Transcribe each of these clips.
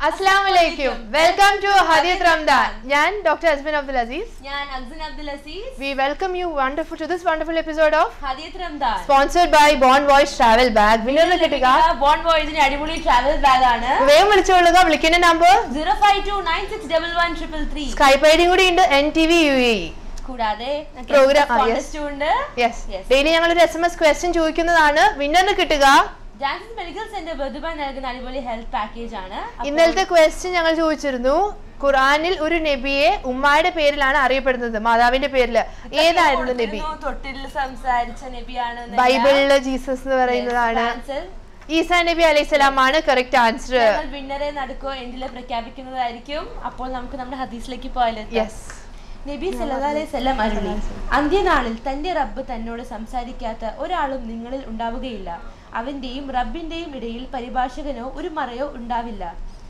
Assalamualaikum. Welcome to Hadiyat Ramadan. Yan Dr. Azmin Abdul Aziz. Yan Azmin Abdul Aziz. We welcome you to this wonderful episode of Hadiyat Ramadan. Sponsored by Bond Voice Travel Bag. Winner kittuka Bond Voice in adipoli travel bag aanu. Vegam vilicholuga vilikkunna number 052961133. Skype ID kudi undu NTV UAE. കൂടാതെ programme yes daily ഞങ്ങൾ ഒരു SMS question ചോദിക്കുന്നതാണ്. വിന്നറിന് കിട്ടുക Janson medical centre ബദുബായ് നൽകുന്ന അടിപൊളി health package ആണ്. ഇന്നലത്തെ question ഞങ്ങൾ ചോദിച്ചിരുന്നു, ഖുർആനിൽ ഒരു നബിയെ ഉമ്മയുടെ പേരിലാണ് അറിയപ്പെടുന്നത്, മാതാവിന്റെ പേരിൽ. ഏതായിരുന്നു നബി? തൊട്ടിൽ സംസാരിച്ച നബിയാണ്. ബൈബിളിലെ ജീസസ് എന്ന് പറയുന്നതാണ്. ഈസാ നബി അലൈഹിസ്സലാം ആണ് കറക്റ്റ് ആൻസർ. വിന്നറെ നടക്കോ എൻഡിലെ പ്രഖ്യാപിക്കുന്നതായിരിക്കും. അപ്പോൾ നമുക്ക് നമ്മുടെ ഹദീസിലേക്ക് പോയാലോ? നബി സല്ലല്ലാഹു അലൈഹി വസല്ലം അരുളി, അന്ത്യനാളിൽ തന്റെ റബ്ബ് തന്നോട് സംസാരിക്കാത്ത ഒരാളും നിങ്ങളിൽ ഉണ്ടാവുകയില്ല. അവന്റെയും റബ്ബിന്റെയും ഇടയിൽ പരിഭാഷകനോ ഒരു മറയോ ഉണ്ടാവില്ല.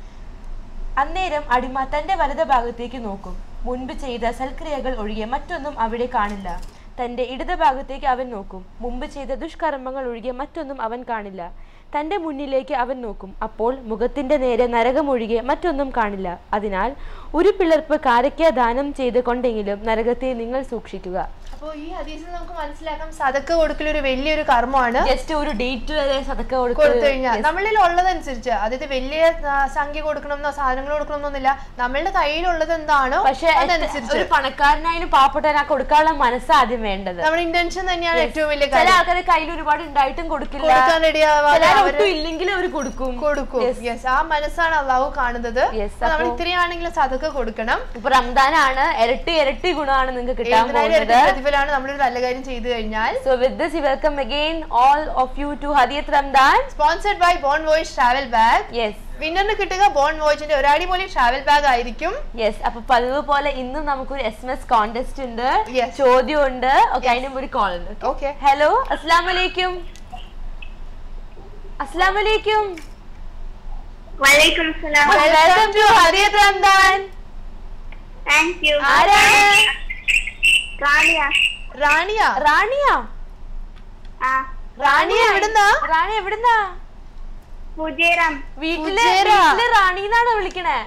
അന്നേരം അടിമ തന്റെ വലത് ഭാഗത്തേക്ക് നോക്കും. മുൻപ് ചെയ്ത സൽക്രിയകൾ ഒഴികെ മറ്റൊന്നും അവിടെ കാണില്ല. തന്റെ ഇടത് ഭാഗത്തേക്ക് അവൻ നോക്കും. മുമ്പ് ചെയ്ത ദുഷ്കർമ്മങ്ങൾ ഒഴികെ മറ്റൊന്നും അവൻ കാണില്ല. തന്റെ മുന്നിലേക്ക് അവൻ നോക്കും. അപ്പോൾ മുഖത്തിന്റെ നേരെ നരകമൊഴികെ മറ്റൊന്നും കാണില്ല. അതിനാൽ ഒരു പിളർപ്പ് കാരയ്ക്ക ദാനം ചെയ്ത് കൊണ്ടെങ്കിലും നരകത്തെ നിങ്ങൾ സൂക്ഷിക്കുക. അപ്പോൾ ഈ ഹദീസിൽ നമുക്ക് മനസ്സിലാക്കാം സദക്ക കൊടുക്കൽ ഒരു വലിയൊരു കർമ്മമാണ്. ജസ്റ്റ് ഒരു ഡേറ്റ് വരെ സദക്ക കൊടുത്തു കഴിഞ്ഞാൽ നമ്മളിൽ ഉള്ളതനുസരിച്ച്, അതായത് വലിയ സംഖ്യ കൊടുക്കണമെന്നോ സാധനങ്ങൾ കൊടുക്കണമെന്നൊന്നുമില്ല, നമ്മളുടെ കയ്യിലുള്ളത് എന്താണോ പക്ഷെ ഒരു പണക്കാരനായാലും പാവപ്പെട്ടവനാ കൊടുക്കാനുള്ള മനസ്സ് ആദ്യം വേണ്ടത്. നമ്മുടെ ഇന്റൻഷൻ തന്നെയാണ് ഏറ്റവും വലിയ കാര്യം. ചില ആൾക്കാർ കയ്യിൽ ഒരുപാട് ഉണ്ടായിട്ടും കൊടുക്കില്ല, ഇല്ലെങ്കിലും അവർ കൊടുക്കും. ആ മനസ്സാണ് അള്ളാഹു കാണുന്നത്. നമ്മൾ ഇത്രയാണെങ്കിലും സദക്ക കൊടുക്കണം. ഇപ്പൊ റംദാനാണ്, ഇരട്ടി ഗുണമാണ് നിങ്ങൾക്ക് കിട്ടാൻ പോകുന്നത്. നമ്മളൊരു നല്ല കാര്യം ചെയ്തു കഴിഞ്ഞാൽ. So with this we welcome again all of you to Hadiyat Ramadan, sponsored by Bond Voyage Travel Bag. Yes. വിന്നറിന് കിട്ടുക ബോണ്ട് വോയിജിന്റെ ഒരു അടിപൊളി ട്രാവൽ ബാഗ് ആയിരിക്കും. യെസ്. അപ്പൊ പതിവ് പോലെ ഇന്നും നമുക്കൊരു SMS കോൺടെസ്റ്റ് ഉണ്ട്, ചോദ്യം ഉണ്ട്. ഓക്കെ, അതിനും ഒരു കോൾ ഉണ്ട്. ഓക്കെ. ഹലോ, അസ്സലാമു അലൈക്കും. അസ്സലാമു അലൈക്കും. വലൈക്കും സലാം. വെൽക്കം ടു ഹദിയത്ത് റമദാൻ. Thank you. ആരാണ്? റാണിയ. എവിടുന്നാ? വീട്ടില് റാണിന്നാണോ വിളിക്കണേ?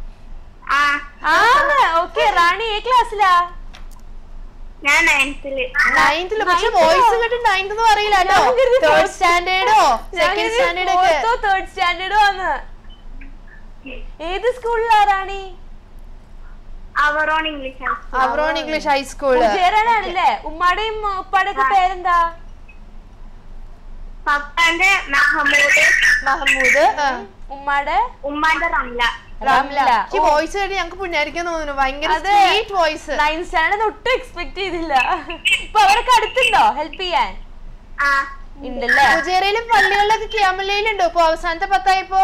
ഓക്കെ. റാണി ഏ ക്ലാസ്സിലാ? ഞാൻ 9th. പക്ഷെ വോയിസ് കേട്ട് 9th എന്ന് പറയില്ല കേട്ടോ. 3rd സ്റ്റാൻഡേർഡോ 2nd സ്റ്റാൻഡേർഡോ 3rd സ്റ്റാൻഡേർഡോ ആണ്. ഏത് സ്കൂളിലാ റാണി? Our own English high school. ആണല്ലേ. ഉമ്മാടെയും ഉപ്പാടെ ഒക്കെ പേരെന്താ? പപ്പാന്റെ മഹമ്മൂദ്, ഉമ്മാന്റെ റംല. ഈ വോയിസ് കേട്ട് ഞങ്ങൾക്ക് പുണ്യാരിക്കാൻ തോന്നുന്നു. ഭയങ്കര സ്വീറ്റ് വോയിസ്. 9th സ്റ്റാൻഡേർഡ് ഒട്ടും എക്സ്പെക്ട് ചെയ്തില്ല. ഇപ്പൊ അവരൊക്കെ അടുത്തുണ്ടോ ഹെൽപ്പ് ചെയ്യാൻ? ഉണ്ടല്ലേ. ഫുജേറയിലും പള്ളികളിലൊക്കെ ക്യാമലയിലുണ്ടോ ഇപ്പൊ അവസാനത്തെ 10ആയപ്പോ?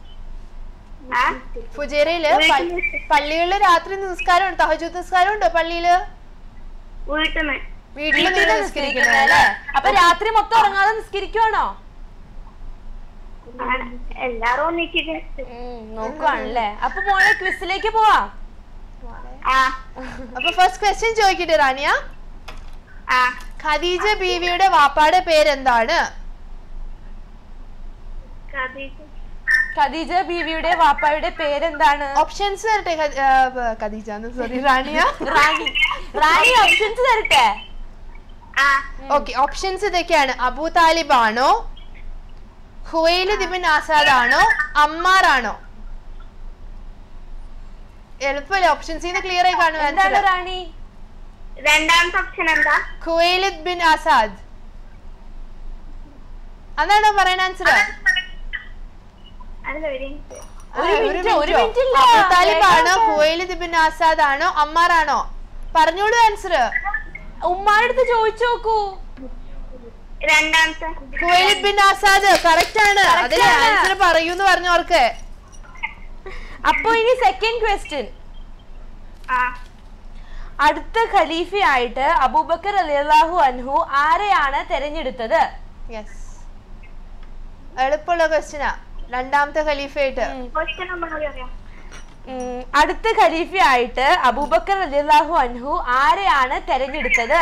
ഫുജേറയില് പള്ളികളില് രാത്രി നിസ്കാരം ഉണ്ട്, തഹജ്ജുദ് നിസ്കാരം ഉണ്ടോ പള്ളിയില്? വീട്ടില് നിസ്കരിക്കുന്നല്ലേ? അപ്പൊ രാത്രി മൊത്തം ഉറങ്ങാതെ നിസ്കരിക്കുവാണോ? എല്ലാരും നോക്കുവാണല്ലേ. അപ്പൊ മോളെ ക്വിസിലേക്ക് പോവാ. അപ്പൊ ഫസ്റ്റ് ക്വസ്റ്റ്യൻ ചോദിക്കട്ടെ റാണിയ. ഖദീജ ബീവിയുടെ വാപ്പാടെ പേരെന്താണ്? ഖദീജ ബീവിയുടെ വാപ്പായുടെ പേരെന്താണ്? ഓപ്ഷൻസ് തരട്ടെ. ഖദീജ സോറി റാണിയ. റാണി ഓപ്ഷൻസ് തരട്ടെ. ഓക്കെ, ഓപ്ഷൻസ് ഇതൊക്കെയാണ്. അബൂ താലിബ് ആണോ, ഖുവൈലിദ് ഇബ്ൻ അസാദ് ആണോ, അമ്മാർ ആണോ? എളുപ്പമല്ലേ? ഓപ്ഷൻസ് ക്ലിയർ ആയി കാണും. എന്താണ് റാണി? രണ്ടാമത്തെ ഓപ്ഷൻ എന്താ? Khuwaylid bin Asad. അതാണോ പറയുന്ന ആൻസർ? അബൂ താലിബ് ആണോ, ഖുവൈലിദ് ഇബ്ൻ അസാദ് ആണോ, അമ്മാർ ആണോ? പറഞ്ഞോളൂ ആൻസർ. ഉമ്മാരുടെ അടുത്ത് ചോദിച്ചു നോക്കൂ. രണ്ടാമത്തെ ഖുവൈലിദ് ബിൻ അസാദ് കറക്റ്റ് ആണ്. അതിൽ ആൻസർ പറയൂന്ന് പറഞ്ഞവർക്ക്. അപ്പൊ ഇനി സെക്കൻഡ് ക്വസ്റ്റ്യൻ. അടുത്ത ഖലീഫയായിട്ട് അബൂബക്കർ റളിയല്ലാഹു അൻഹു ആരെയാണ് തെരഞ്ഞെടുത്തത്? എളുപ്പമുള്ള ക്വസ്റ്റ്യനാ. രണ്ടാമത്തെ ഖലീഫയായിട്ട്. അടുത്ത ഖലീഫയായിട്ട് അബൂബക്കർ റളിയല്ലാഹു അൻഹു ആരെയാണ് തെരഞ്ഞെടുത്തത്?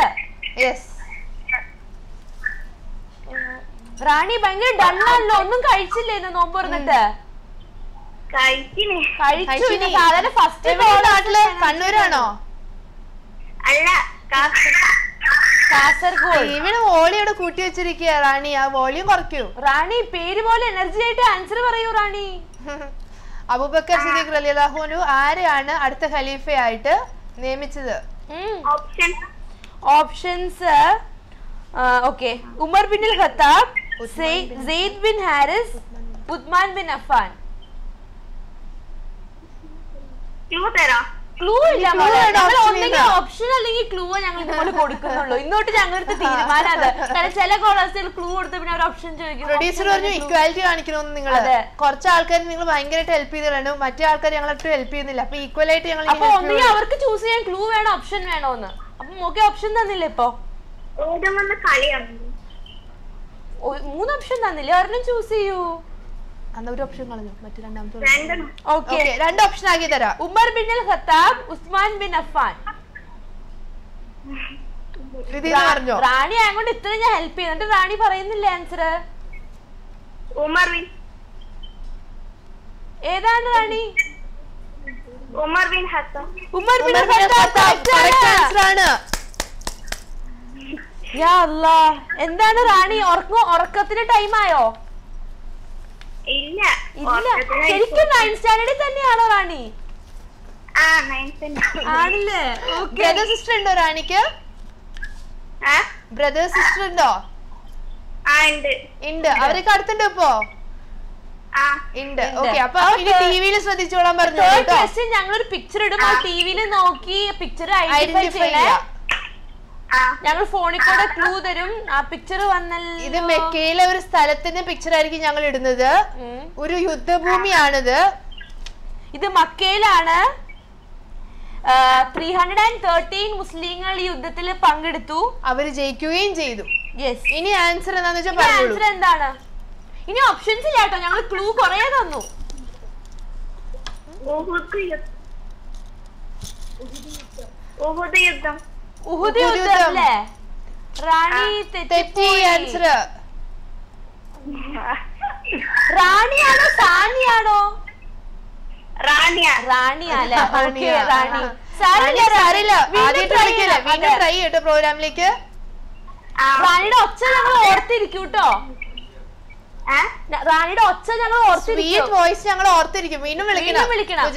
റാണി ഭയങ്കര ഡള്ളാണല്ലോ. ഒന്നും കഴിച്ചില്ലേ നോമ്പ് തുറന്നിട്ട്? കഴിച്ചിന്. കഴിച്ചു. ഇനി സാധാരണ ഫസ്റ്റ് എവിടെ നാട്ടില്? കണ്ണൂരാണോ? അല്ല, കാസർഗോഡ്. ഇവിടെ വോളിയോടെ കൂട്ടി വെച്ചിരിക്കുക റാണി. ആ വോളിയം കുറയ്ക്കൂ. റാണി പേര് പോലെ എനർജി ആയിട്ട് ആൻസർ പറയൂ റാണി. അബൂബക്കർ സിദ്ദീഖ് റളിയല്ലാഹു അൻഹു ആരെയാണ് അടുത്ത ഖലീഫയായിട്ട് നിയമിച്ചത്? Options okay. Umar bin al Khattab, Zaid bin Haris, Usman bin Affan. Clue ഇല്ല, ഒന്നെങ്കിൽ ഓപ്ഷൻ അല്ലെങ്കിൽ ക്ലൂ ഞങ്ങൾ ഇതുപോലെ കൊടുക്കുന്നുള്ളൂ. ഇന്നോട്ട് ഞങ്ങളുടെ തീരുമാനം. കാരണം ചില കോളേജിൽ ക്ലൂ കൊടുത്ത പിന്നെ അവർ ഓപ്ഷൻ ചോദിക്കും. പ്രൊഡ്യൂസർ പറഞ്ഞു ഇക്വാലിറ്റി കാണിക്കണമെന്ന്. നിങ്ങൾ കുറച്ച് ആൾക്കാർ നിങ്ങൾ ഭയങ്കരമായിട്ട് ഹെൽപ്പ് ചെയ്തിട്ടുണ്ട്, മറ്റേ ആൾക്കാർ ഞങ്ങളൊട്ട് ഹെൽപ്പ് ചെയ്യുന്നില്ല. അപ്പൊ ഈക്വൽ ആയിട്ട് ഞങ്ങൾ അപ്പൊ ഒന്നെങ്കിൽ അവർക്ക് ചൂസ് ചെയ്യാൻ ക്ലൂ വേണോ ഓപ്ഷൻ വേണോന്ന്. അപ്പൊ നോക്കി ഓപ്ഷൻ തന്നില്ല. ഇപ്പൊ 3 ഓപ്ഷൻ തന്നില്ലേ? ഒരെണ്ണം ചൂസ് ചെയ്യൂ. ഒരു ഓപ്ഷൻ കളഞ്ഞു, മറ്റു രണ്ടാമത്തെ. ഓക്കെ, 2 ഓപ്ഷൻ ആക്കി തരാം. Umar bin al Khattab, Usman bin Affan. Rani അങ്ങോട്ട് ഇത്ര ഞാൻ ഹെൽപ്പ് ചെയ്യുന്നുണ്ട്, റാണി പറയുന്നില്ല ആൻസർ. ഏതാണ് Rani? Umar bin Khattab. Umar bin Khattab. യാ അല്ലാഹ്. എന്താണ് റാണി, ഉറക്കത്തിന് ടൈം ആയോ? ഇല്ല. ശരിക്കും 9th സ്റ്റാൻഡേർഡിൽ തന്നെയാണോ റാണി? ആണല്ലേ. ബ്രദർ സിസ്റ്റർ ഉണ്ടോ റാണിക്ക്? ബ്രദർ സിസ്റ്റർ ഉണ്ടോ? ഉണ്ട്. അവരൊക്കെ അടുത്തുണ്ട് ഇപ്പോ? ഉണ്ട്. ഓക്കെ, അപ്പൊ ടിവിയിൽ ശ്രദ്ധിച്ചോളാൻ പറഞ്ഞു. ഞങ്ങളൊരു പിക്ചർ ഇടും, ആ ടിവിയിൽ നോക്കി പിക്ചർ ഐഡന്റിഫൈ ചെയ്യാം. ഞങ്ങൾ ഫോണിൽ കൂടെ ക്ലൂ തരും. ആ പിക്ചർ വന്നല്ലോ. ഇത് മെക്കയിലെ ഒരു സ്ഥലത്തിന്റെ പിക്ചർ ആയിരിക്കും ഞങ്ങൾ ഇടുന്നത്. ഒരു യുദ്ധഭൂമിയാണിത്. ഇത് മക്കയിലാണ്. 313 മുസ്ലിങ്ങൾ ഈ യുദ്ധത്തിൽ പങ്കെടുത്തു. അവര് ജയിക്കുകയും ചെയ്തു. യെസ്. ഇനി ആൻസർ എന്താന്ന് വെച്ചാൽ ആൻസർ എന്താണ്? ഇനി ഓപ്ഷൻസ് ഇല്ല കേട്ടോ, ഞങ്ങൾ ക്ലൂ കുറേ തന്നു. ഉഹുദ് യുദ്ധം അല്ലേ? റാണി തെറ്റി ആൻസർ. റാണിയാണോ സാനിയാണോ? റാണിയല്ലേ? ഓക്കേ, റാണി. ട്രൈ ചെയ്യട്ടോ പ്രോഗ്രാമിലേക്ക്. റാണിയുടെ ഒച്ച ഞങ്ങൾ ഓർത്തിരിക്കും കേട്ടോ. റാണിയുടെ ഒച്ച ഞങ്ങൾ ഓർത്തിരിക്കും. വോയിസ് ഞങ്ങൾ ഓർത്തിരിക്കും. വീണ്ടും വിളിക്കണം.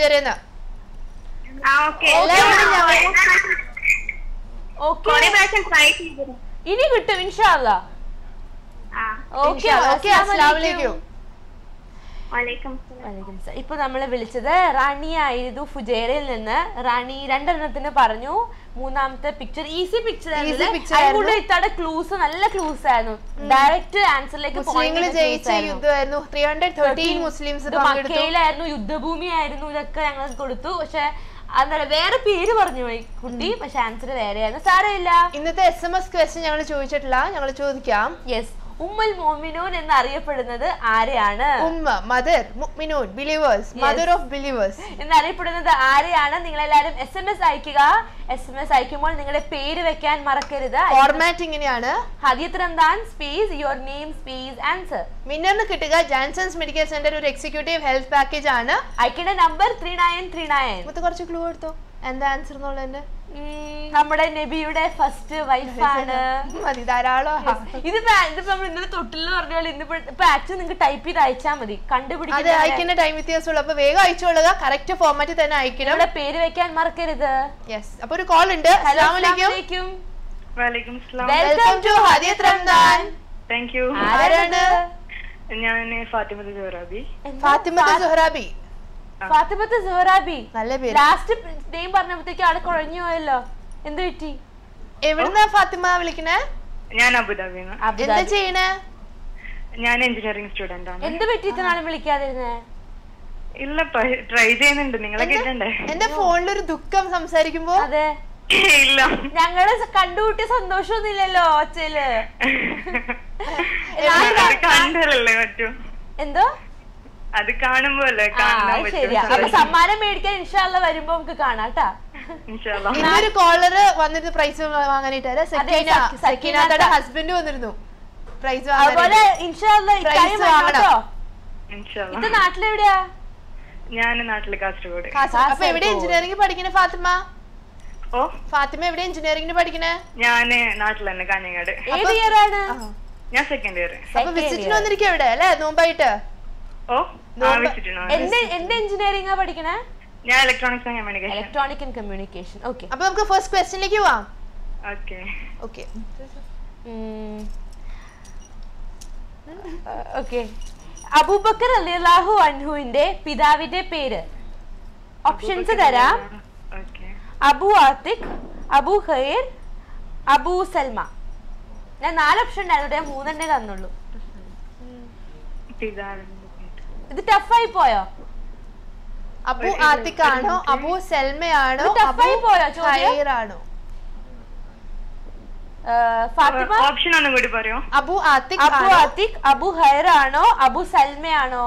ഇനി കിട്ടും ഇൻഷാ അല്ലാഹ്. ഓക്കെ, അസ്സലാമു അലൈക്കും. ഇപ്പൊ നമ്മളെ വിളിച്ചത് റാണിയായിരുന്നു ഫുജൈറയിൽ നിന്ന്. റാണി 2 എണ്ണത്തിന് പറഞ്ഞു. മൂന്നാമത്തെ പിക്ചർ ഈസി പിക്ചർ ആയിരുന്നു. ഇത്തവണ ക്ലൂസ് നല്ല ക്ലൂസ് ആയിരുന്നു. ഡയറക്റ്റ് ആൻസറിലേക്ക് മക്കയിലായിരുന്നു, യുദ്ധഭൂമിയായിരുന്നു. ഇതൊക്കെ ഞങ്ങൾ കൊടുത്തു. പക്ഷെ അന്നേരം വേറെ പേര് പറഞ്ഞു പോയി കുട്ടി. പക്ഷെ ആൻസർ വേറെയായിരുന്നു. സാരമില്ല. ഇന്നത്തെ SMS ക്വസ്റ്റ്യൻ ഞങ്ങൾ ചോദിച്ചിട്ടില്ല, ഞങ്ങൾ ചോദിക്കാം. യെസ്. ഉമ്മുൽ മുഅ്മിനൂൻ എന്നറിയപ്പെടുന്നത് ആരെയാണ്? ഉമ്മ, മദർ, മുഅ്മിനൂൻ, ബിലീവേഴ്സ്, മദർ ഓഫ് ബിലീവേഴ്സ് എന്നറിയപ്പെടുന്നത് ആരെയാണ്? നിങ്ങൾ എല്ലാവരും SMS അയക്കുക. SMS അയക്കുമ്പോൾ നിങ്ങളുടെ പേര് വെക്കാൻ മറക്കരുത്. ഫോർമാറ്റ് ഇങ്ങനെയാണ്: ഹദിയത്ത് Ramadan space your name space answer. മിന്നറിന് കിട്ടുക ജാൻസൺസ് മെഡിക്കൽ സെന്റർ ഒരു എക്സിക്യൂട്ടീവ് ഹെൽത്ത് പാക്കേജ് ആണ്. അയക്കേണ്ട നമ്പർ 3939. മൊത്തം കുറച്ച് ക്ലൂ എടുത്തോ എന്താ ആൻസർ എന്നുള്ളതിന്റെ. നമ്മുടെ നബിയുടെ ഫസ്റ്റ് വൈഫാണ്. മതി, ധാരാളം. ഇതിപ്പോ നമ്മൾ ഇന്നലെ തൊട്ടിലെന്ന് പറഞ്ഞ പോലെ ഇന്നിപ്പോ ആക്ച്വലി നിങ്ങൾക്ക് ടൈപ്പ് ചെയ്ത് അയച്ചാൽ മതി. കണ്ടുപിടിക്കാൻ അയക്കുന്ന ടൈം വ്യത്യാസമുള്ളൂ. അപ്പൊ വേഗം അയച്ചോളുക. കറക്റ്റ് ഫോർമാറ്റിൽ തന്നെ അയക്കണം. ഇവിടെ പേര് വെക്കാൻ മറക്കരുത്. യെസ്. അപ്പൊ ഒരു കോൾ ഉണ്ട്. അസ്സലാമു അലൈക്കും. വലൈക്കും സലാം. വെൽക്കം ടു ഹദിയത്ത് റംദാൻ. Thank you. ആരാണ്? ഞാൻ ഫാത്തിമത്ത് സുഹറാബി. ഫാത്തിമത്ത് സുഹറാബി. നല്ല പേര്. ലാസ്റ്റ് നെയിം പറഞ്ഞപ്പോഴത്തേക്ക് ആള് കുഴഞ്ഞു പോയല്ലോ. എന്ത് പറ്റി? എവിടുന്നാ ഫാത്തിമ വിളിക്കണേ? ഞാൻ അബുദാബിന്ന്. എന്താ ചെയ്യണേ? ഞാൻ എഞ്ചിനീയറിംഗ് സ്റ്റുഡന്റ് ആണ്. എന്ത് പറ്റി ഇത്രനാളും വിളിക്കാതിരുന്നേ? ഇല്ല, ട്രൈ ചെയ്യുന്നുണ്ട്. നിങ്ങളെ കിട്ടണ്ടേ? എന്റെ ഫോണിലൊരു ദുഃഖം സംസാരിക്കുമ്പോ. അതെ, ഇല്ല, ഞങ്ങള് കണ്ടുകൂട്ടിയ സന്തോഷമൊന്നും ഇല്ലല്ലോ ഒച്ചയില്. കണ്ടല്ലേ പറ്റൂ. എന്തോ അത് കാണുമ്പോ ശരിയാ. അപ്പൊ സമ്മാനം മേടിക്കാൻ ഇൻഷാ അല്ലാഹ് വരുമ്പോ നമുക്ക് കാണാട്ടാ. ഇന്നൊരു കോളറ് വന്നിട്ട് പ്രൈസ് വാങ്ങാനായിട്ട് സക്കീനയുടെ ഹസ്ബൻഡ് വന്നിരുന്നു പ്രൈസ് വാങ്ങാൻ. അതുപോലെ ഇൻഷാ അല്ലാഹ് ഇക്കാര്യം വാങ്ങട്ടോ. ഇൻഷാ ഇത് നാട്ടിലെവിടെയാ? ഞാൻ നാട്ടില് കാസർഗോഡ്. അപ്പൊ എവിടെ എഞ്ചിനീയറിംഗ് പഠിക്കണേ ഫാത്തിമ? ഓ ഫാത്തിമ എവിടെ എഞ്ചിനീയറിംഗിന് പഠിക്കണേ? ഞാന് നാട്ടിൽ തന്നെ കാഞ്ഞങ്ങാട്. ഏത് ഇയർ ആണ്? ഞാൻ സെക്കൻഡ് ഇയർ. അപ്പൊ വിസിറ്റിന് വന്നിരിക്കും എവിടെ അല്ലെ നോമ്പായിട്ട്? ഓ വിസിറ്റിനോ? എന്ത് എഞ്ചിനീയറിംഗ് പഠിക്കണേ? ഞാൻ electronics and communication. Electronic and communication. Okay, അപ്പൊ നമുക്ക് ഫസ്റ്റ് ക്വസ്റ്റ്യനിലേക്ക് പോവാം. Okay okay okay. അബൂബക്കർ റളിയല്ലാഹു അൻഹുവിന്റെ പിതാവിന്റെ പേര്. ഓപ്ഷൻസ് തരാം. ഓക്കെ. അബു ആത്തിഖ്, അബു ഖൈർ, അബു സൽമ. ഞാൻ 4 ഓപ്ഷൻ ഉണ്ടായിരുന്നു, ഞാൻ 3 തന്നുള്ളൂ. ഇത് ടഫായി പോയോ? അബു ആത്തിഖ് ആണോ, അബു സൽമയാണോ, അബു ഖൈറാണോ? ഫാത്തിമ ഓപ്ഷൻ ഒന്നും കൂടി പറയോ? Abu Atiq, Abu Atiq, Abu ഖൈർ ആണോ, അബു സൽമയാണോ?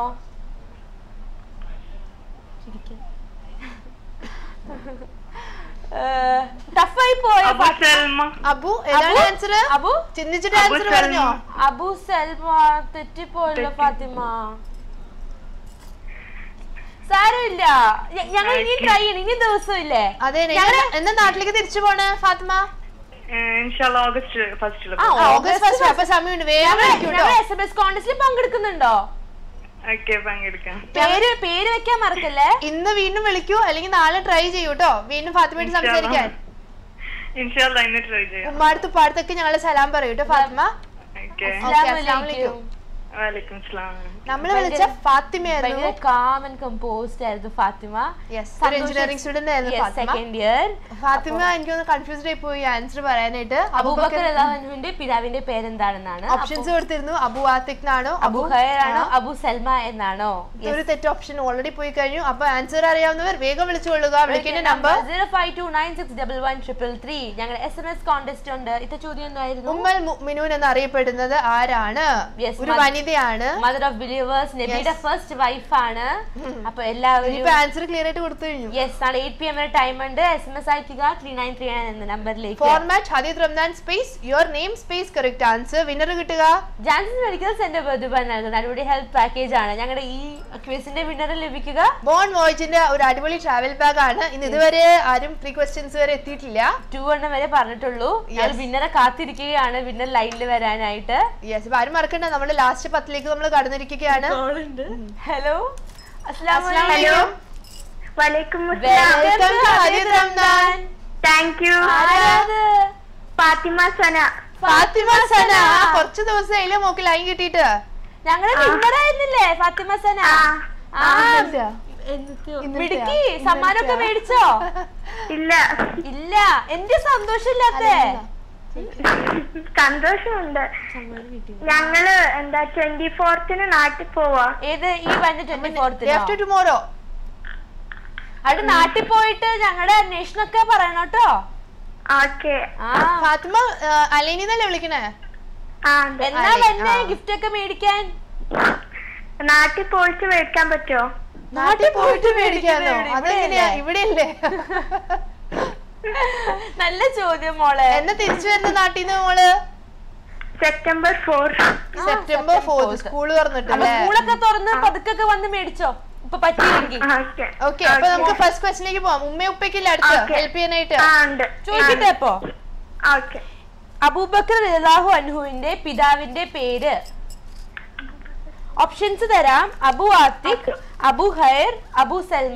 ടഫായി പോയോ? അബു ഏതാണ് ആൻസർ? അബു ചിന്തിച്ചിട്ട് ആൻസർ പറഞ്ഞോ? അബു സൽമ തെറ്റിപ്പോയല്ലോ ഫാത്തിമ. സാരമില്ല, ഞങ്ങൾ ഇനി ട്രൈ ചെയ്യണം, ഇനി ദിവസമില്ലേ? അതെ, എന്നാ നാട്ടിലേക്ക് തിരിച്ചു പോണേ Fathima? August first. August first. അപ്പൊ സമയമുണ്ട്, വേഗം SMS കോൺടെസ്റ്റിൽ പങ്കെടുക്കുന്നുണ്ടോ? പങ്കെടുക്കാം. പേര് വെക്കാൻ മറക്കല്ലേ. ഇന്ന് വീണ്ടും വിളിക്കൂ, അല്ലെങ്കിൽ നാളെ ട്രൈ ചെയ്യൂ കേട്ടോ, വീണ്ടും ഫാത്തിമയായിട്ട് സംസാരിക്കാൻ. ഉമ്മാടുത്ത് ഉപ്പാടുത്തൊക്കെ ഞങ്ങളെ സലാം പറയൂ കേട്ടോ ഫാത്തിമ. നമ്മള് വിളിച്ച ഫാത്തിമയായിരുന്നു. കാം ആൻഡ് കമ്പോസ്ഡ് ആയിരുന്നു ഫാത്തിമ. എഞ്ചിനീയറിംഗ് സ്റ്റുഡന്റ് ആയിരുന്നു ഫാത്തിമ. Second year. ഫാത്തിമ എനിക്കൊന്ന് കൺഫ്യൂസ്ഡ് ആയി പോയി ആൻസർ പറയാനായിട്ട്. അബൂബക്കർ റളിയല്ലാഹു അൻഹുവിന്റെ പിതാവിന്റെ പേരെന്താണെന്നാണ് ഓപ്ഷൻസ് കൊടുത്തിരുന്നു. അബു ആത്തിഖ് ആണോ, അബു ഖൈർ ആണോ, അബു സൽമ എന്നാണോ? ഒരു തെറ്റ് ഓപ്ഷൻ ഓൾറെഡി പോയി കഴിഞ്ഞു. അപ്പൊ ആൻസർ അറിയാവുന്നവർ വേഗം വിളിച്ചുകൊള്ളുക. വിളിക്കേണ്ട നമ്പർ 0529633333. ഞങ്ങളുടെ SMS കോൺടെസ്റ്റ് ഉണ്ട്. ഇത്ത ചോദ്യം എന്തായിരുന്നു? ഉമ്മൽ മുഅ്മിനൂൻ എന്നറിയപ്പെടുന്നത് ആരാണ്? ഒരു വനിതയാണ്, മദർ ഓഫ് ബിലീവേഴ്സ്, നബിയുടെ ഫസ്റ്റ് വൈഫ് ആണ്. അപ്പൊ എല്ലാവരും ആൻസർ ക്ലിയർ ആയിട്ട് കൊടുത്തു കഴിഞ്ഞു. യെസ്, നാളെ 8 PM വരെ ടൈം ഉണ്ട്. SMS അയക്കുക 3939 എന്ന നമ്പറിലേക്ക്. ഫോർമാറ്റ് ഹദീദ് Ramadan space your name space correct answer. Winner കിട്ടുക ജാൻസൺ മെഡിക്കൽ സെന്റർ ബർദുബാൻ നൽകുന്ന അടിപൊളി ഹെൽത്ത് പാക്കേജ് ആണ്. ഞങ്ങളുടെ ഈ ക്വിസിന്റെ വിന്നർ ലഭിക്കുക ബോൺ വോയിജിന്റെ ഒരു അടിപൊളി ട്രാവൽ ബാഗ് ആണ്. ഇന്ന് ഇതുവരെ ആരും പ്രീ ക്വസ്റ്റ്യൻസ് വരെ എത്തിയിട്ടില്ല. 2 എണ്ണം വരെ പറഞ്ഞിട്ടുള്ളൂ. ഞങ്ങൾ വിന്നറെ കാത്തിരിക്കുകയാണ്, വിന്നർ ലൈനിൽ വരാനായിട്ട്. യെസ്, ഇപ്പൊ ആരും മറക്കണ്ട, നമ്മുടെ ലാസ്റ്റ് 10ലേക്ക് നമ്മൾ കടന്നിരിക്കുകയാണ്. ഹലോ, അസ്സലാമു അലൈക്കും. വലൈക്കും വെൽക്കം ടു ഹദീദ് Ramadan. Thank you. Fathima Sana. Fathima Sana, കുറച്ച് ദിവസം മോക്ക് ലൈൻ കിട്ടിയിട്ട്. ഞങ്ങളെ വിന്നർ ആയിരുന്നില്ലേ ഫാത്തിമ സന? മിടുക്കി. സമ്മാനമൊക്കെ മേടിച്ചോ? ഇല്ല. ഇല്ല, എന്റെ സന്തോഷമില്ലാത്തേ? സന്തോഷമുണ്ട്. ഞങ്ങള് 24th നാട്ടിൽ പോവാ. ഏത് ഈ വന്ന 24th? ടുമോറോ. അവിടെ നാട്ടിൽ പോയിട്ട് ഞങ്ങളുടെ അന്വേഷണമൊക്കെ പറയണം കേട്ടോ. ഓക്കെ. ഫാത്തിമ അലീനല്ലേ വിളിക്കണേ? എന്നാ വന്നെ ഗിഫ്റ്റ് ഒക്കെ മേടിക്കാൻ? നാട്ടിൽ പോയിട്ട് മേടിക്കാൻ പറ്റുമോ? നാട്ടിൽ പോയിട്ട് മേടിക്കാനോ? അതെങ്ങനെയാ? ഇവിടെയല്ലേ? നല്ല ചോദ്യം മോളെ. എന്നാ തിരിച്ചു വരുന്ന നാട്ടിൽ നിന്ന് മോള്? സെപ്റ്റംബർ 4 സ്കൂള് തുറന്നിട്ടല്ലേ? സ്കൂളൊക്കെ തുറന്ന് പതുക്കൊക്കെ വന്ന് മേടിച്ചോ ഇപ്പൊ പറ്റിയെങ്കിൽ. ഓക്കെ, അപ്പൊ നമുക്ക് ഫസ്റ്റ് ക്വസ്റ്റിലേക്ക് പോവാം. ഉമ്മയും ഉപ്പയ്ക്കില്ല അടുത്ത് ഹെൽപ്പ് ചെയ്യാനായിട്ട്? ചോദിക്കട്ടെ അപ്പൊ? അബൂബക്കർ റളിയല്ലാഹു അൻഹുവിന്റെ പിതാവിന്റെ പേര്. ഓപ്ഷൻസ് തരാം. അബു ആത്തിഖ്, അബു ഖൈർ, അബു സൽമ.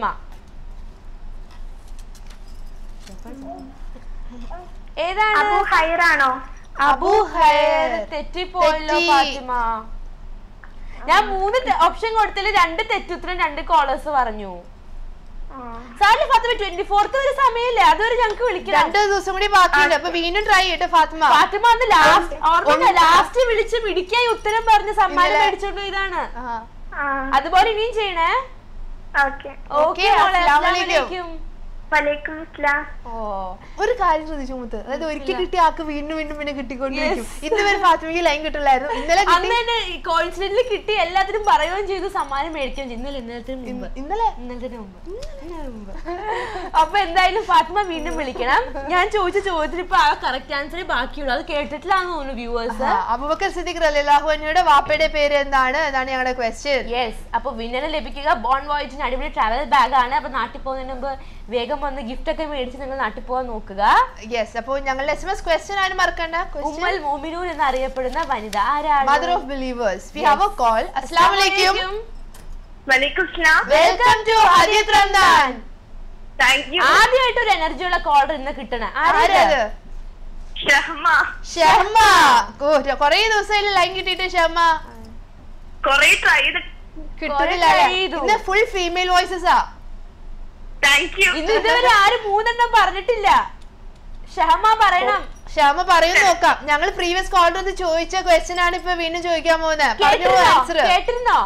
ഏതാണ്? അബു ഖൈർ ആണോ? അബു ഖൈർ. തെറ്റിപ്പോയല്ലോ ഫാത്തിമ. ഞാൻ 3 ഓപ്ഷൻ കൊടുത്തില്ല, 2 തെറ്റുത്തരം 2 കോളേഴ്സ് പറഞ്ഞു. സാറിന് ഫാത്തിമ 24th വരെ സമയമില്ലേ? അതുവരെ ഞങ്ങൾക്ക് വിളിക്കണം. 2 ദിവസം കൂടി ബാക്കിയുണ്ട്. അപ്പൊ വീണ്ടും ട്രൈ ചെയ്യട്ടെ ഫാത്തിമ. ഫാത്തിമ അന്ന് ലാസ്റ്റ് വിളിച്ച് മിടിക്കായി ഉത്തരം പറഞ്ഞ് സമ്മാനം മേടിച്ചോണ്ട് ഇതാണ്. അതുപോലെ ഇനിയും ചെയ്യണേ. ഓക്കെ. ഓക്കെ, അസ്സലാമു അലൈക്കും. വലൈക്കും അസ്സലാം. ഒരു കാര്യം ശ്രദ്ധിച്ചു മുത്ത്, അതായത് ഒരിക്കൽ കിട്ടിയ ആൾക്ക് വീണ്ടും വീണ്ടും പിന്നെ കിട്ടിക്കൊണ്ടിരിക്കും. ഇന്ന് വരെ ഫാത്തിമയ്ക്ക് ലൈൻ കിട്ടില്ലായിരുന്നു, ഇന്നലെ കോയിൻസിഡന്റിൽ കിട്ടി, എല്ലാത്തിനും പറയുകയും ചെയ്തു, സമ്മാനം മേടിക്കുകയും ചെയ്തു. ഇന്നലെ മുമ്പ്. അപ്പൊ എന്തായാലും ഫാത്തിമ വീണ്ടും വിളിക്കണം. ഞാൻ ചോദിച്ച ചോദ്യത്തിന് ഇപ്പൊ ആ കറക്റ്റ് ആൻസർ ബാക്കിയുള്ളൂ, അത് കേട്ടിട്ടില്ലാന്ന് തോന്നുന്നു വ്യൂവേഴ്സ്. അബൂബക്കർ സിദ്ദീഖ് റളിയല്ലാഹു അൻഹുയുടെ വാപ്പയുടെ പേര് എന്താണ്? അതാണ് ഞങ്ങളുടെ ക്വസ്റ്റ്യൻ. യെസ്, അപ്പൊ വിന്നറെ ലഭിക്കുക ബോൺ വോയേജിന് അടിപൊളി ട്രാവൽ ബാഗ് ആണ്. അപ്പൊ നാട്ടിൽ പോകുന്നതിന് മുമ്പ് വേഗം വന്ന് ഗിഫ്റ്റ് ഒക്കെ മേടിച്ച് നിങ്ങൾ നാട്ടിൽ പോകാൻ നോക്കുക. യെസ്, അപ്പൊ ഞങ്ങളുടെ SMS ക്വസ്റ്റ്യൻ ആണ് മറക്കണ്ട. ഉമ്മൽ മോമിനൂൻ എന്നറിയപ്പെടുന്ന വനിത ആരാണ്? Mother of believers. We have a call. അസ്സലാമു അലൈക്കും. വലൈക്കും അസ്സലാം. വെൽക്കം ടു ഹദീത് റംദാൻ. Thank you. ആദ്യമായിട്ട് ഒരു എനർജിയുള്ള കോളർ ഇന്ന് കിട്ടണേ. ആരത്? ഷഹ്മ. ഷഹ്മ. കൊറേ ദിവസമായില്ലേ ലൈൻ കിട്ടിയിട്ട് ഷഹ്മ? കൊറേ ട്രൈ ചെയ്ത് കിട്ടുന്നില്ല. ഇന്ന് ഫുൾ ഫീമെയിൽ വോയിസസ് ആ. Thank you. ഇന്ന് ഇതുവരെ ആരും 3 എണ്ണം പറഞ്ഞിട്ടില്ല. ഷഹ്മ പറയണം. ക്ഷമ പറയും നോക്കാം. ഞങ്ങൾ പ്രീവിയസ് കോളർ ചോദിച്ച ക്വസ്റ്റ്യൻ ആണ് ഇപ്പൊ വീണ്ടും ചോദിക്കാൻ പോകുന്നത്. കേട്ടിരുന്നോ?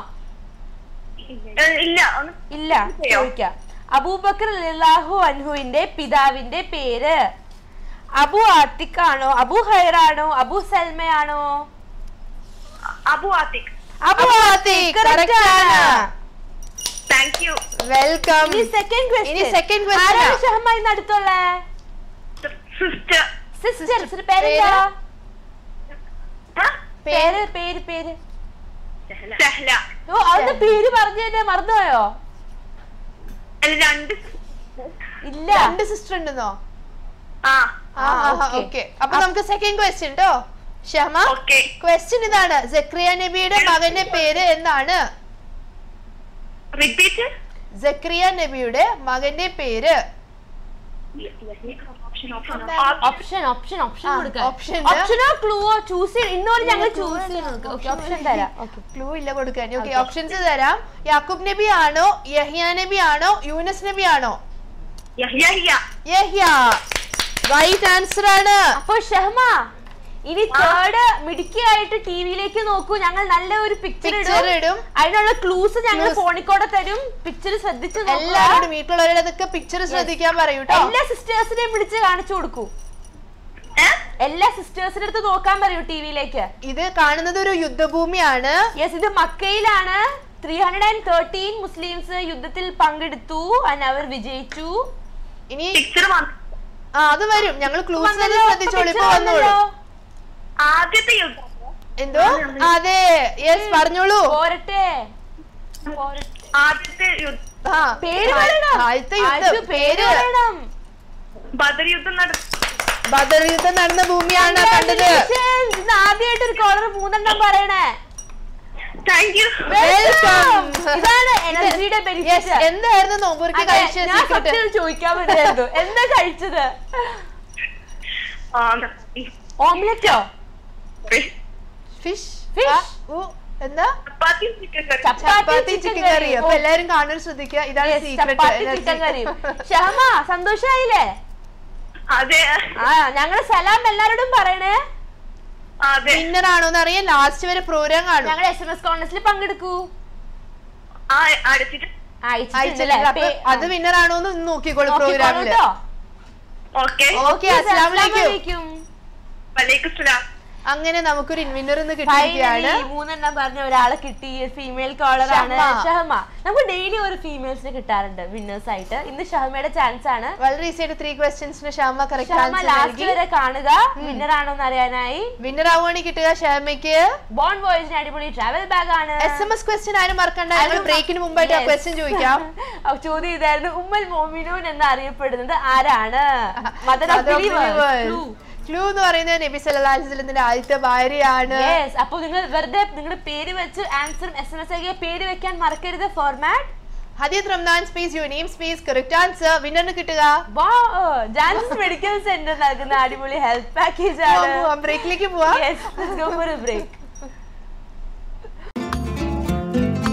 ഇല്ല, ചോദിക്കാം. അബൂബക്കർ റളിയല്ലാഹു അൻഹുവിന്റെ പിതാവിന്റെ പേര് അബു ആത്തിഖ് ആണോ, അബു ഹൈറാണോ, അബു സൽമയാണോ? Abu Atiq. Abu Atiq correct ആണ്. Thank you. വെൽക്കം. ഇനി സെക്കൻഡ് ക്വസ്റ്റ്യൻ. ആരാണ് ഷഹ്മ ഇന്ന് അടുത്തുള്ള? സിസ്റ്റർ. പേരെന്താ? പേര് സഹല. ഓ, അവരുടെ പേര് പറഞ്ഞു തന്നെ മറന്നുപോയോ? ഇല്ല, 2 സിസ്റ്റർ ഉണ്ടെന്നോ? ആ. ഓക്കെ, അപ്പൊ നമുക്ക് സെക്കൻഡ് ക്വസ്റ്റ്യൻ ട്ടോ. ഷഹ്മ, ക്വസ്റ്റ്യൻ ഇതാണ്. സക്രിയ നബിയുടെ മകന്റെ പേര് എന്താണ്? റിപ്പീറ്റ്. സക്രിയ നബിയുടെ മകന്റെ പേര്. ഓപ്ഷനോ ക്ലൂവോ ചൂസ് ഇന്നോട് ഞങ്ങൾ ചൂസ് ഓപ്ഷൻ തരാം. ക്ലൂ ഇല്ല കൊടുക്കാൻ. ഓക്കെ, ഓപ്ഷൻസ് തരാം. യാക്കൂബ് നബി ആണോ, യഹ്യ നബി ആണോ, യൂനസ് നബി ആണോ? യഹ്യ. റൈറ്റ് ആൻസർ ആണ്. അപ്പൊ ഷഹ്മ ഇനി തേർഡ് മിടുക്കിയായിട്ട് ടിവിയിലേക്ക് നോക്കൂ. ഞങ്ങൾ നല്ല ഒരു പിക്ചർ ഇടും, അതിനുള്ള ക്ലൂസ് ഞങ്ങൾ ഫോണിക്കൂടെ തരും. പിക്ചർ ശ്രദ്ധിച്ചു എല്ലാവരോടും വീട്ടിലുള്ളവരതൊക്കെ പിക്ചർ ശ്രദ്ധിക്കാൻ പറയൂ. എല്ലാ സിസ്റ്റേഴ്സിനെയും വിളിച്ച് കാണിച്ചു കൊടുക്കൂ. എല്ലാ സിസ്റ്റേഴ്സിന്റെ അടുത്ത് നോക്കാൻ പറയൂ ടിവിയിലേക്ക്. ഇത് കാണുന്നത് ഒരു യുദ്ധഭൂമിയാണ്. യെസ്, ഇത് മക്കയിലാണ്. 313 മുസ്ലിംസ് യുദ്ധത്തിൽ പങ്കെടുത്തു, അവർ വിജയിച്ചു. ഇനി അത് വരും. ഞങ്ങൾ ക്ലൂസ് ശ്രദ്ധിച്ചോളൂ. ഇപ്പൊ വന്നോളൂ. ആദ്യത്തെ യുദ്ധം എന്തോ? അതെ, യെസ്, പറഞ്ഞോളൂ. പോരട്ടെ. ആദ്യത്തെ യുദ്ധം. ആദ്യത്തെ യുദ്ധം പേര്. ബദർ യുദ്ധം ബദർ യുദ്ധം നടന്ന ഭൂമിയാണ് കണ്ടത്. ആദ്യമായിട്ട് ഒരു കോളർ 3 എണ്ണം പറയണേ. ഇതാണ് എനർജിയുടെ ബെനിഫിറ്റ്. എന്തായിരുന്നു നോമ്പുറക്ക് കഴിച്ചത്? ചോദിക്കാൻ പറ്റായിരുന്നു. എന്താ കഴിച്ചത്? ഓംലെറ്റോ? ഫിഷ്. എന്താ? Chapati chicken curry. അപ്പൊ എല്ലാരും കാണാൻ ശ്രദ്ധിക്കുക. ഇതാണ് സീക്രട്ട്. ഷഹ്മ സന്തോഷായില്ലേ? ഞങ്ങള് സലാം എല്ലാരോടും പറയണേ. വിന്നർ ആണോന്ന് അറിയാൻ ലാസ്റ്റ് വരെ പ്രോഗ്രാം കാണും. ഞങ്ങൾ SMS കോൺടെസ്റ്റിൽ പങ്കെടുക്കൂ. അത് വിന്നർ ആണോന്ന് നോക്കിക്കോളൂ പ്രോഗ്രാമില്. ഓക്കെ, അസ്സലാമു അലൈക്കും. അങ്ങനെ നമുക്കൊരു ഇൻവിന്നർ കിട്ടിയിരിക്കുകയാണ്. 3 എണ്ണം പറഞ്ഞ ഒരാളെ കിട്ടി. ഫീമെയിൽ കോളർ ആണ് ഷഹ്മ. നമുക്ക് ഡെയിലി ഒരു ഫീമെയിൽസിനെ കിട്ടാറുണ്ട് വിന്നേഴ്സ് ആയിട്ട്. ഇന്ന് ഷഹ്മയുടെ ചാൻസ് ആണ്. വളരെ ഈസി ആയിട്ട് 3 ക്വസ്റ്റ്യൻസിന് ഷഹ്മ കറക്റ്റ് ആൻസർ ലാസ്റ്റ് വരെ കാണുക. വിന്നർ ആണോന്ന് അറിയാനായി. വിന്നർ ആവുകയാണെങ്കിൽ കിട്ടുക ഷഹ്മയ്ക്ക് ബോൺ വോയേജിന് അടിപൊളി ട്രാവൽ ബാഗ് ആണ്. SMS ക്വസ്റ്റ്യൻ ആരും മറക്കണ്ട. ഞങ്ങൾ ബ്രേക്കിന് മുമ്പായിട്ട് ആ ക്വസ്റ്റ്യൻ ചോദിക്കാം. ചോദ്യം ഇതായിരുന്നു. ഉമ്മൽ മോമിനൂൻ എന്ന് അറിയപ്പെടുന്നത് ആരാണ്? Mother of believers. ക്ലൂ എന്ന് പറയുന്നത് നബി സല്ലല്ലാഹു അലൈഹി വസല്ലത്തിന്റെ ആദ്യത്തെ ഭാര്യയാണ്. അപ്പൊ നിങ്ങൾ വെറുതെ നിങ്ങളുടെ പേര് വെച്ച് ആൻസറും SMS ആക്കിയ പേര് വെക്കാൻ മറക്കരുത്. ഫോർമാറ്റ് ഹദീത് Ramadan space your name space correct answer. വിന്നറിന് കിട്ടുക ജാൻസ് മെഡിക്കൽ സെന്റർ നൽകുന്ന അടിപൊളി ഹെൽത്ത് പാക്കേജ് ആണ്. ബ്രേക്കിലേക്ക് പോവാം. Yes, let's go for a break.